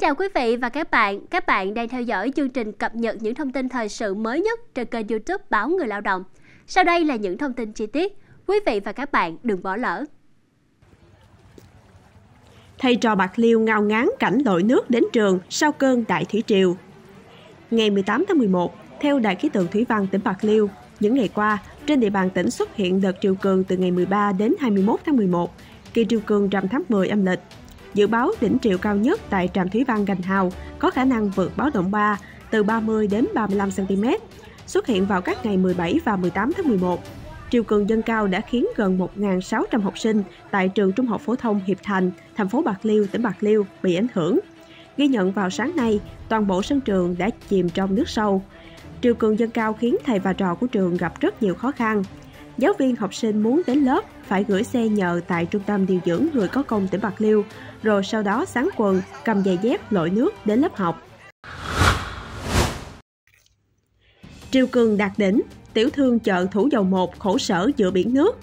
chào quý vị và các bạn đang theo dõi chương trình cập nhật những thông tin thời sự mới nhất trên kênh YouTube Báo Người Lao động. Sau đây là những thông tin chi tiết, quý vị và các bạn đừng bỏ lỡ. Thầy trò Bạc Liêu ngao ngán cảnh lội nước đến trường sau cơn đại thủy triều. Ngày 18 tháng 11, theo Đài khí tượng thủy văn tỉnh Bạc Liêu, những ngày qua, trên địa bàn tỉnh xuất hiện đợt triều cường từ ngày 13 đến 21 tháng 11, kỳ triều cường rằm tháng 10 âm lịch. Dự báo đỉnh triều cao nhất tại trạm thủy văn Gành Hào có khả năng vượt báo động 3 từ 30 đến 35 cm, xuất hiện vào các ngày 17 và 18 tháng 11. Triều cường dâng cao đã khiến gần 1.600 học sinh tại trường Trung học phổ thông Hiệp Thành, thành phố Bạc Liêu, tỉnh Bạc Liêu bị ảnh hưởng. Ghi nhận vào sáng nay, toàn bộ sân trường đã chìm trong nước sâu. Triều cường dâng cao khiến thầy và trò của trường gặp rất nhiều khó khăn. Giáo viên học sinh muốn đến lớp phải gửi xe nhờ tại Trung tâm điều dưỡng người có công tỉnh Bạc Liêu, rồi sau đó xắn quần, cầm giày dép lội nước đến lớp học. Triều cường đạt đỉnh, tiểu thương chợ Thủ Dầu Một khổ sở giữa biển nước.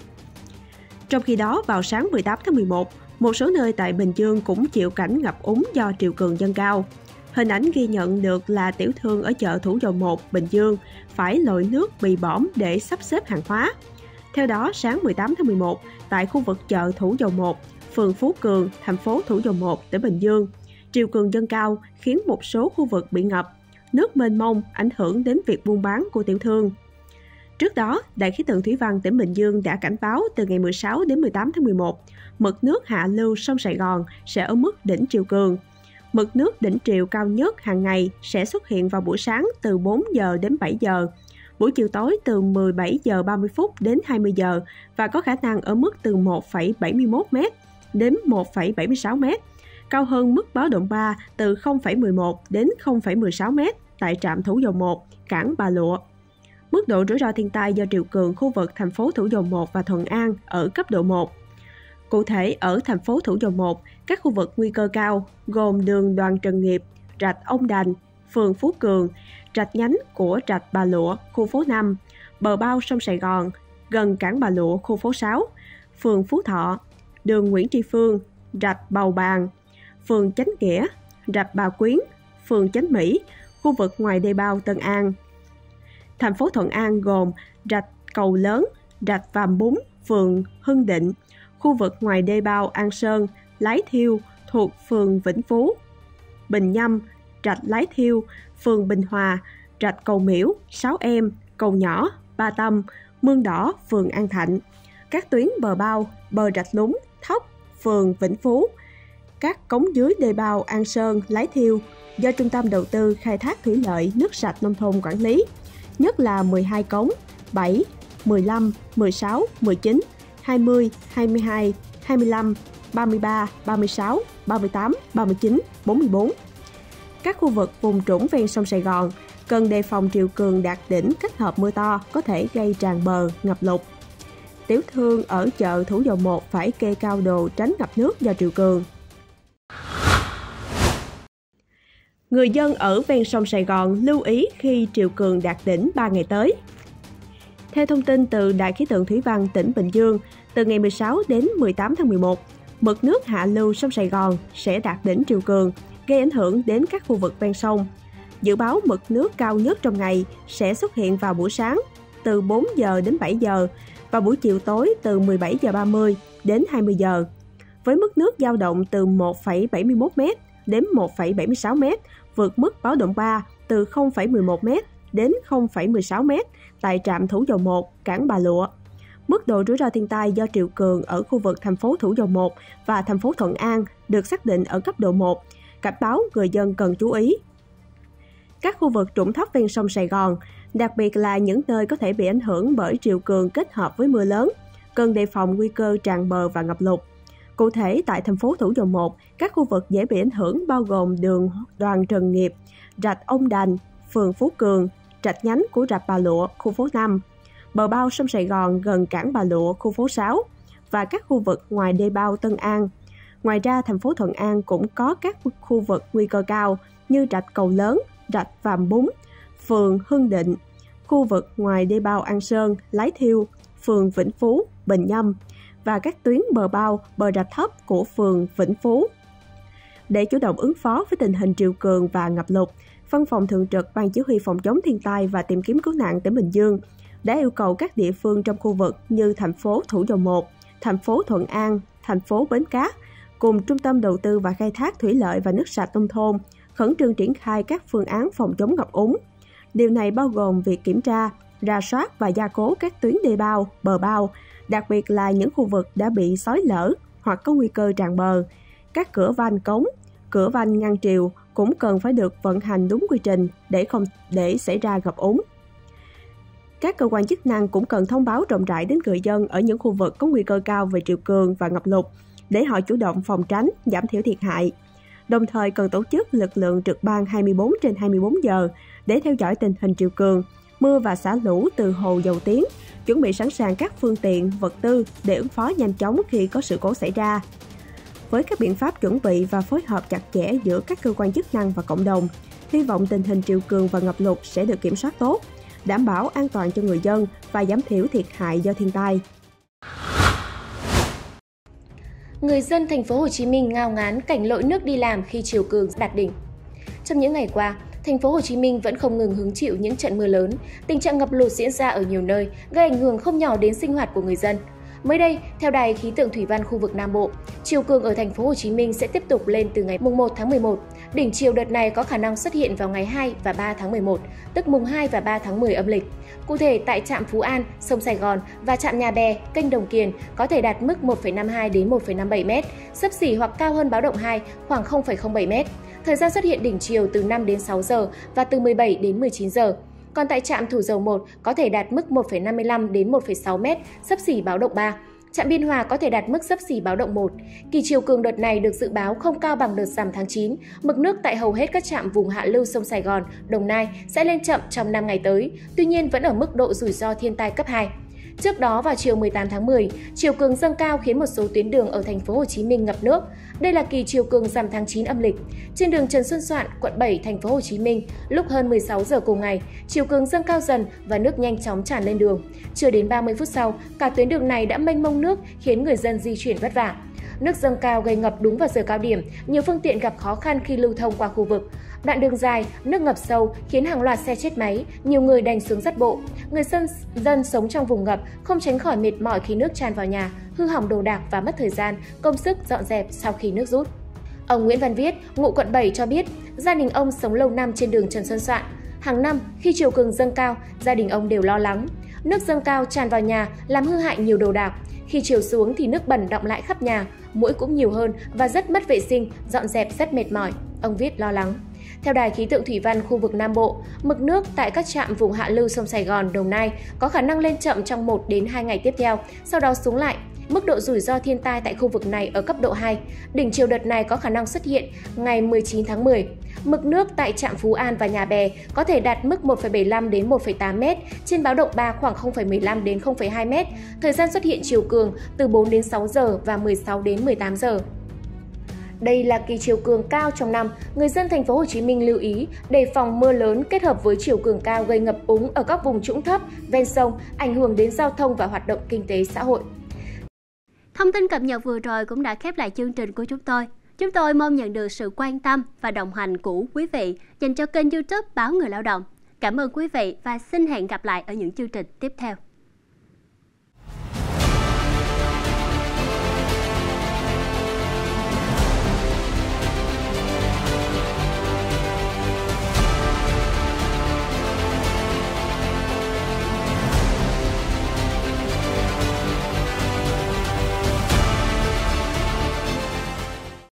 Trong khi đó, vào sáng 18 tháng 11, một số nơi tại Bình Dương cũng chịu cảnh ngập úng do triều cường dâng cao. Hình ảnh ghi nhận được là tiểu thương ở chợ Thủ Dầu Một, Bình Dương phải lội nước bị bõm để sắp xếp hàng hóa. Theo đó, sáng 18 tháng 11, tại khu vực chợ Thủ Dầu Một, phường Phú Cường, thành phố Thủ Dầu Một, tỉnh Bình Dương, triều cường dâng cao khiến một số khu vực bị ngập, nước mênh mông ảnh hưởng đến việc buôn bán của tiểu thương. Trước đó, Đài khí tượng thủy văn tỉnh Bình Dương đã cảnh báo từ ngày 16 đến 18 tháng 11, mực nước hạ lưu sông Sài Gòn sẽ ở mức đỉnh triều cường. Mực nước đỉnh triều cao nhất hàng ngày sẽ xuất hiện vào buổi sáng từ 4 giờ đến 7 giờ, buổi chiều tối từ 17 giờ 30 phút đến 20 giờ và có khả năng ở mức từ 1,71 m đến 1,76 m, cao hơn mức báo động 3 từ 0,11 đến 0,16 m tại trạm Thủ Dầu Một, cảng Bà Lụa. Mức độ rủi ro thiên tai do triều cường khu vực thành phố Thủ Dầu Một và Thuận An ở cấp độ 1. Cụ thể, ở thành phố Thủ Dầu Một, các khu vực nguy cơ cao gồm đường Đoàn Trần Nghiệp, rạch Ông Đành, phường Phú Cường, rạch nhánh của rạch Bà Lụa, khu phố 5, bờ bao sông Sài Gòn, gần cảng Bà Lụa, khu phố 6, phường Phú Thọ, đường Nguyễn Tri Phương, rạch Bầu Bàng, phường Chánh Nghĩa, rạch Bà Quyến, phường Chánh Mỹ, khu vực ngoài đê bao Tân An. Thành phố Thuận An gồm rạch Cầu Lớn, rạch Vàm Bún, phường Hưng Định, khu vực ngoài đê bao An Sơn, Lái Thiêu thuộc phường Vĩnh Phú, Bình Nhâm, rạch Lái Thiêu, phường Bình Hòa, rạch Cầu Miễu, Sáu Em, Cầu Nhỏ, Ba Tâm, Mương Đỏ, phường An Thạnh, các tuyến bờ bao, bờ rạch Lúng, Thóc, phường Vĩnh Phú, các cống dưới đê bao An Sơn, Lái Thiêu do Trung tâm Đầu tư Khai thác Thủy lợi nước sạch nông thôn quản lý, nhất là 12 cống, 7, 15, 16, 19, 20, 22, 25, 33, 36, 38, 39, 44. Các khu vực vùng trũng ven sông Sài Gòn cần đề phòng triều cường đạt đỉnh kết hợp mưa to có thể gây tràn bờ, ngập lụt. Tiểu thương ở chợ Thủ Dầu Một phải kê cao đồ tránh ngập nước do triều cường. Người dân ở ven sông Sài Gòn lưu ý khi triều cường đạt đỉnh 3 ngày tới. Theo thông tin từ Đài khí tượng thủy văn tỉnh Bình Dương, từ ngày 16 đến 18 tháng 11, mực nước hạ lưu sông Sài Gòn sẽ đạt đỉnh triều cường, gây ảnh hưởng đến các khu vực ven sông. Dự báo mực nước cao nhất trong ngày sẽ xuất hiện vào buổi sáng từ 4 giờ đến 7 giờ và buổi chiều tối từ 17 giờ 30 đến 20 giờ, với mức nước dao động từ 1,71 m đến 1,76 m, vượt mức báo động 3 từ 0,11 m đến 0,16 m tại trạm Thủ Dầu Một, cảng Bà Lụa. Mức độ rủi ro thiên tai do triều cường ở khu vực thành phố Thủ Dầu Một và thành phố Thuận An được xác định ở cấp độ 1, cảnh báo người dân cần chú ý. Các khu vực trũng thấp ven sông Sài Gòn, đặc biệt là những nơi có thể bị ảnh hưởng bởi triều cường kết hợp với mưa lớn, cần đề phòng nguy cơ tràn bờ và ngập lụt. Cụ thể, tại thành phố Thủ Dầu Một, các khu vực dễ bị ảnh hưởng bao gồm đường Đoàn Trần Nghiệp, rạch Ông Đành, phường Phú Cường, rạch nhánh của rạch Bà Lụa, khu phố 5, bờ bao sông Sài Gòn gần cảng Bà Lụa, khu phố 6 và các khu vực ngoài đê bao Tân An. Ngoài ra, thành phố Thuận An cũng có các khu vực nguy cơ cao như rạch Cầu Lớn, rạch Vàm Bún, phường Hưng Định, khu vực ngoài đê bao An Sơn, Lái Thiêu, phường Vĩnh Phú, Bình Nhâm và các tuyến bờ bao, bờ rạch thấp của phường Vĩnh Phú. Để chủ động ứng phó với tình hình triều cường và ngập lụt, Văn phòng Thường trực Ban Chỉ huy Phòng chống thiên tai và tìm kiếm cứu nạn tỉnh Bình Dương đã yêu cầu các địa phương trong khu vực như thành phố Thủ Dầu Một, thành phố Thuận An, thành phố Bến Cát cùng Trung tâm Đầu tư và Khai thác Thủy lợi và Nước sạch nông thôn khẩn trương triển khai các phương án phòng chống ngập úng. Điều này bao gồm việc kiểm tra, rà soát và gia cố các tuyến đê bao, bờ bao, đặc biệt là những khu vực đã bị xói lở hoặc có nguy cơ tràn bờ. Các cửa van cống, cửa van ngăn triều cũng cần phải được vận hành đúng quy trình để không để xảy ra ngập úng. Các cơ quan chức năng cũng cần thông báo rộng rãi đến người dân ở những khu vực có nguy cơ cao về triều cường và ngập lụt để họ chủ động phòng tránh, giảm thiểu thiệt hại. Đồng thời cần tổ chức lực lượng trực ban 24/24 giờ để theo dõi tình hình triều cường, mưa và xả lũ từ hồ Dầu Tiếng, chuẩn bị sẵn sàng các phương tiện, vật tư để ứng phó nhanh chóng khi có sự cố xảy ra. Với các biện pháp chuẩn bị và phối hợp chặt chẽ giữa các cơ quan chức năng và cộng đồng, hy vọng tình hình triều cường và ngập lụt sẽ được kiểm soát tốt, đảm bảo an toàn cho người dân và giảm thiểu thiệt hại do thiên tai. Người dân thành phố Hồ Chí Minh ngao ngán cảnh lội nước đi làm khi triều cường đạt đỉnh. Trong những ngày qua, thành phố Hồ Chí Minh vẫn không ngừng hứng chịu những trận mưa lớn, tình trạng ngập lụt diễn ra ở nhiều nơi, gây ảnh hưởng không nhỏ đến sinh hoạt của người dân. Mới đây, theo Đài khí tượng thủy văn khu vực Nam Bộ, triều cường ở thành phố Hồ Chí Minh sẽ tiếp tục lên từ ngày mùng 1 tháng 11. Đỉnh triều đợt này có khả năng xuất hiện vào ngày 2 và 3 tháng 11, tức mùng 2 và 3 tháng 10 âm lịch. Cụ thể, tại trạm Phú An, sông Sài Gòn và trạm Nhà Bè, kênh Đồng Kiền có thể đạt mức 1,52 đến 1,57 m, xấp xỉ hoặc cao hơn báo động 2 khoảng 0,07 m. Thời gian xuất hiện đỉnh triều từ 5 đến 6 giờ và từ 17 đến 19 giờ. Còn tại trạm Thủ Dầu Một có thể đạt mức 1,55 đến 1,6 m, xấp xỉ báo động 3. Trạm Biên Hòa có thể đạt mức xấp xỉ báo động 1. Kỳ triều cường đợt này được dự báo không cao bằng đợt rằm tháng 9. Mực nước tại hầu hết các trạm vùng hạ lưu sông Sài Gòn, Đồng Nai sẽ lên chậm trong 5 ngày tới, tuy nhiên vẫn ở mức độ rủi ro thiên tai cấp 2. Trước đó vào chiều 18 tháng 10, triều cường dâng cao khiến một số tuyến đường ở thành phố Hồ Chí Minh ngập nước. Đây là kỳ triều cường rằm tháng 9 âm lịch. Trên đường Trần Xuân Soạn, quận 7, thành phố Hồ Chí Minh, lúc hơn 16 giờ cùng ngày, triều cường dâng cao dần và nước nhanh chóng tràn lên đường. Chưa đến 30 phút sau, cả tuyến đường này đã mênh mông nước khiến người dân di chuyển vất vả. Nước dâng cao gây ngập đúng vào giờ cao điểm, nhiều phương tiện gặp khó khăn khi lưu thông qua khu vực. Đoạn đường dài, nước ngập sâu khiến hàng loạt xe chết máy, nhiều người đành xuống dắt bộ. Người dân sống trong vùng ngập không tránh khỏi mệt mỏi khi nước tràn vào nhà, hư hỏng đồ đạc và mất thời gian, công sức dọn dẹp sau khi nước rút. Ông Nguyễn Văn Viết, ngụ quận 7 cho biết, gia đình ông sống lâu năm trên đường Trần Xuân Soạn. Hàng năm, khi triều cường dâng cao, gia đình ông đều lo lắng. Nước dâng cao tràn vào nhà làm hư hại nhiều đồ đạc. Khi triều xuống thì nước bẩn đọng lại khắp nhà, muỗi cũng nhiều hơn và rất mất vệ sinh, dọn dẹp rất mệt mỏi. Ông Viết lo lắng. Theo Đài khí tượng thủy văn khu vực Nam Bộ, mực nước tại các trạm vùng hạ lưu sông Sài Gòn, Đồng Nai có khả năng lên chậm trong 1 đến 2 ngày tiếp theo, sau đó xuống lại. Mức độ rủi ro thiên tai tại khu vực này ở cấp độ 2. Đỉnh triều đợt này có khả năng xuất hiện ngày 19 tháng 10. Mực nước tại trạm Phú An và Nhà Bè có thể đạt mức 1,75 đến 1,8 m, trên báo động 3 khoảng 0,15 đến 0,2 m. Thời gian xuất hiện triều cường từ 4 đến 6 giờ và 16 đến 18 giờ. Đây là kỳ triều cường cao trong năm, người dân thành phố Hồ Chí Minh lưu ý đề phòng mưa lớn kết hợp với triều cường cao gây ngập úng ở các vùng trũng thấp, ven sông, ảnh hưởng đến giao thông và hoạt động kinh tế xã hội. Thông tin cập nhật vừa rồi cũng đã khép lại chương trình của chúng tôi. Chúng tôi mong nhận được sự quan tâm và đồng hành của quý vị dành cho kênh YouTube Báo Người Lao Động. Cảm ơn quý vị và xin hẹn gặp lại ở những chương trình tiếp theo.